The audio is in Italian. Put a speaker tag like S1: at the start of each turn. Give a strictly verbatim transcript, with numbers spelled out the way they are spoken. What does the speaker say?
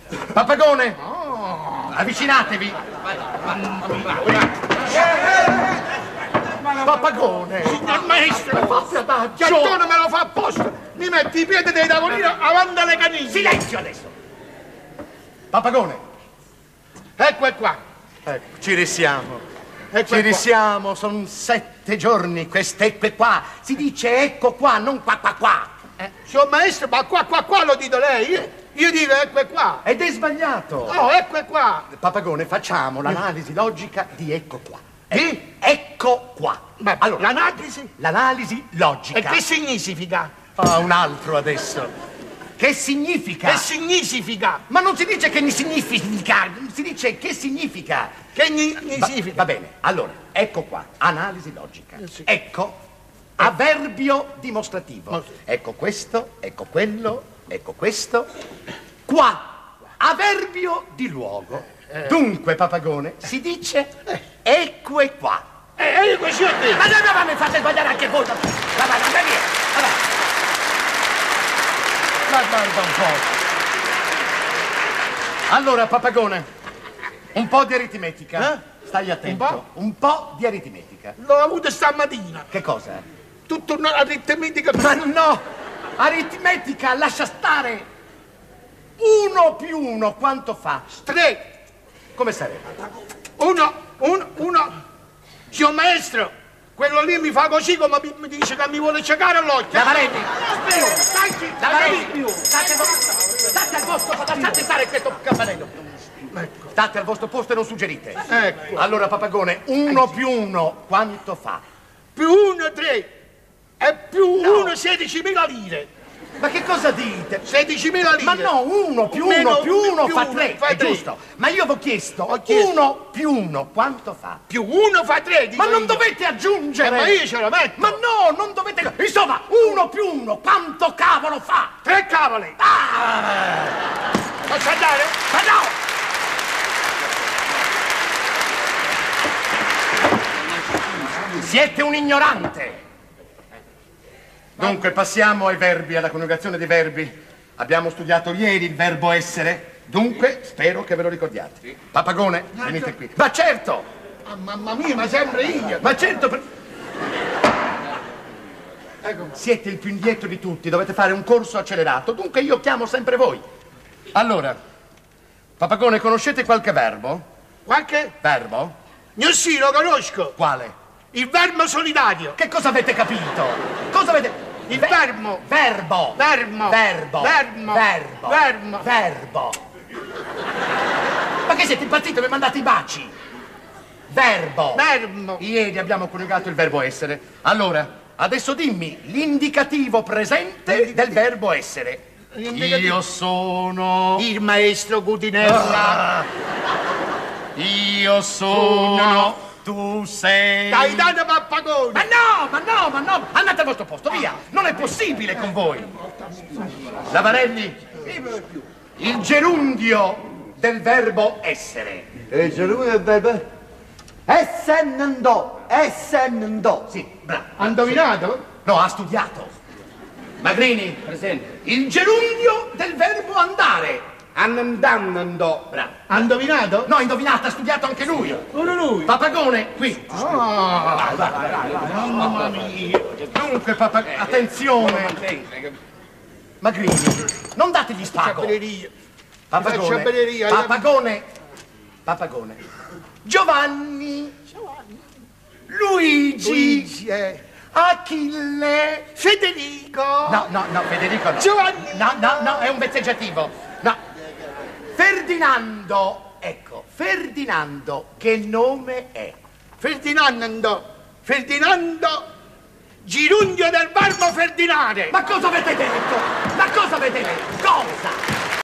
S1: Papagone! Oh. Avvicinatevi! Papagone!
S2: Signor maestro!
S1: Fatti adagio!
S2: Giattone me lo fa apposta! Mi metti i piedi dei tavolini avanti alle canine!
S1: Silenzio adesso! Papagone!
S2: Ecco e qua!
S1: Ecco, ci risiamo.
S2: Ecco
S1: Ci risiamo, sono sette giorni quest'ecco qua. Si dice ecco qua, non qua qua qua.
S2: Eh, signor maestro, ma qua qua qua lo dite lei? Io, io dico ecco e qua.
S1: Ed è sbagliato.
S2: No, ecco e qua.
S1: Papagone, facciamo l'analisi logica di ecco qua.
S2: Di?
S1: Ecco qua.
S2: Beh,
S1: allora,
S2: l'analisi?
S1: L'analisi logica.
S2: E che significa?
S1: Ah, un altro adesso. Che significa?
S2: Che significa?
S1: Ma non si dice che ne significa, si dice che significa.
S2: Che ni, ni
S1: Va,
S2: significa?
S1: va bene, allora, ecco qua, analisi logica.
S2: Eh sì.
S1: Ecco, avverbio dimostrativo.
S2: Ma sì.
S1: Ecco questo, ecco quello, ecco questo. Qua, avverbio di luogo.
S2: Eh.
S1: Dunque, Papagone, si dice ecco e qua.
S2: Eh, io così ho detto.
S1: Ma no, no, ma mi fate sbagliare anche voi. Va, va, va, va via. Va, va. Ma guarda un po'. Allora, Papagone, un po' di aritmetica.
S2: Eh?
S1: Stai attento.
S2: Un po'?
S1: Un po' di aritmetica.
S2: L'ho avuto stamattina.
S1: Che cosa?
S2: Tutto un'aritmetica.
S1: Ma no! Aritmetica, lascia stare! Uno più uno, quanto fa?
S2: Tre.
S1: Come sarebbe?
S2: Uno, uno, uno. Signor maestro, quello lì mi fa così come mi, mi dice che mi vuole cercare l'occhio.
S1: Lavarelli!
S2: Stai zitto,
S1: Lavarelli! State, state al vostro posto, lasciate stare questo campanello.
S2: Ecco.
S1: State al vostro posto e non suggerite.
S2: Ecco.
S1: Allora, Papagone, uno più uno, quanto fa?
S2: Più uno, tre. E più
S1: No.
S2: uno, sedicimila lire.
S1: Ma che cosa dite?
S2: sedicimila lire.
S1: Ma no, uno più uno
S2: Meno
S1: più uno
S2: più
S1: fa
S2: uno
S1: tre,
S2: fa
S1: è
S2: tre.
S1: giusto. Ma io vi ho chiesto,
S2: Ho chiesto.
S1: uno più uno, quanto fa?
S2: Più uno fa tre.
S1: Ma
S2: dico
S1: non
S2: io.
S1: dovete aggiungere!
S2: Eh, ma io ce lo metto.
S1: Ma no, non dovete... Insomma, uno più uno, quanto cavolo fa?
S2: Tre cavoli.
S1: Ah!
S2: Posso andare?
S1: Ma no! Siete un ignorante! Dunque, passiamo ai verbi, alla coniugazione dei verbi. Abbiamo studiato ieri il verbo essere, dunque spero che ve lo ricordiate. Papagone, venite qui. Ma certo!
S2: Ah, mamma mia, ma sempre io.
S1: Ma certo! per- Siete il più indietro di tutti, dovete fare un corso accelerato, dunque io chiamo sempre voi. Allora, Papagone, conoscete qualche verbo?
S2: Qualche?
S1: Verbo?
S2: Io sì, lo conosco.
S1: Quale?
S2: Il verbo solidario.
S1: Che cosa avete capito? Cosa avete...
S2: Il
S1: Ve-
S2: verbo.
S1: Verbo.
S2: Verbo.
S1: Verbo.
S2: Verbo.
S1: Verbo.
S2: Verbo.
S1: Verbo. Ma che siete impazziti? Mi mandate i baci. Verbo.
S2: Verbo.
S1: Ieri abbiamo coniugato il verbo essere. Allora, adesso dimmi l'indicativo presente del verbo essere.
S2: L'indicativo.
S1: Io sono...
S2: Il maestro Cutinella.
S1: Ah. Io sono... Tu sei...
S2: Gaetano Pappagone.
S1: Ma no, ma no, ma no! Andate al vostro posto, via! Non è possibile con voi! Lavarelli, il gerundio del verbo essere.
S3: Il gerundio del verbo? Essendo, essendo.
S1: Sì, bravo.
S2: Ha indovinato?
S1: No, ha studiato. Magrini,
S3: Presente.
S1: il gerundio del verbo andare.
S3: Andando.
S1: Bravo.
S2: Ha indovinato?
S1: No, indovinato, ha studiato anche lui.
S2: Pure lui.
S1: Papagone, qui.
S2: Ah, mamma mia.
S1: Dunque, papagone, attenzione. Magrini, non dategli spago.
S2: Ciappelleria.
S1: Papagone,
S2: Ciappelleria.
S1: Papagone, Papagone, Giovanni, Luigi,
S2: Luigi, eh.
S1: Achille,
S2: Federico.
S1: no, no, no, Federico no.
S2: Giovanni.
S1: No, no, no, è un vezzeggiativo. No. Ferdinando, ecco, Ferdinando, che nome è?
S2: Ferdinando. Ferdinando. Gerundio del verbo ferdinare.
S1: Ma cosa avete detto? Ma cosa avete detto? Cosa?